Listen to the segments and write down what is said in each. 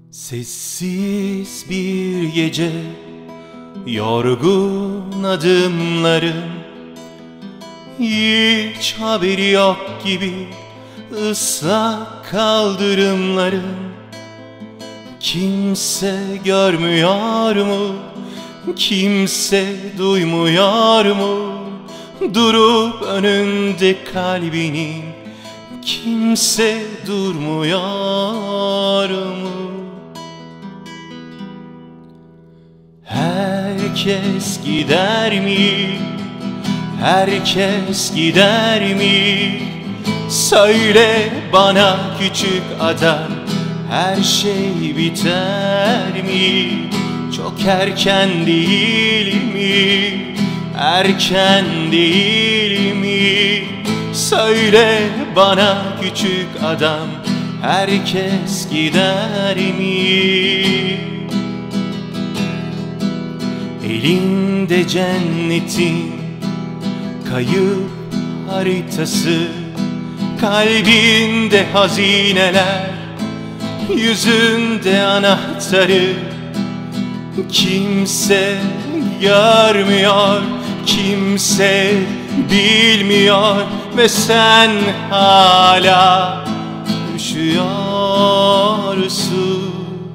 Sessiz bir gece, yorgun adımlarım, hiç haberi yok gibi ıslak kaldırımlarım. Kimse görmüyor mu? Kimse duymuyor mu? Durup önünde kalbinin kimse durmuyor mu? Herkes gider mi? Herkes gider mi? Söyle bana küçük adam, her şey biter mi? Çok erken değil mi? Erken değil mi? Söyle bana küçük adam, herkes gider mi? Elinde cennetin kayıp haritası, kalbinde hazineler, yüzünde anahtarı. Kimse görmüyor, kimse bilmiyor ve sen hala üşüyorsun.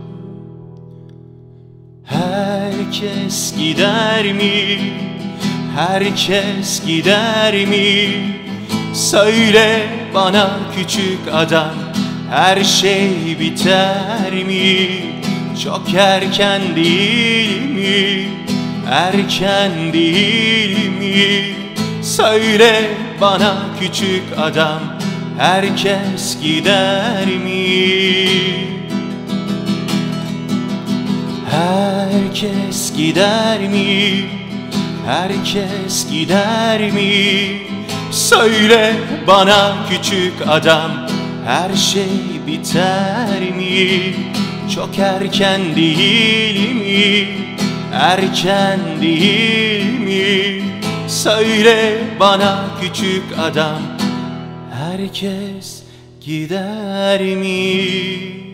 Herkes gider mi? Herkes gider mi? Söyle bana küçük adam, her şey biter mi? Çok erken değil mi? Erken değil mi? Söyle bana küçük adam, herkes gider mi? Herkes gider mi? Herkes gider mi? Söyle bana küçük adam, her şey biter mi? Çok erken değil mi? Erken değil mi? Söyle bana küçük adam, herkes gider mi?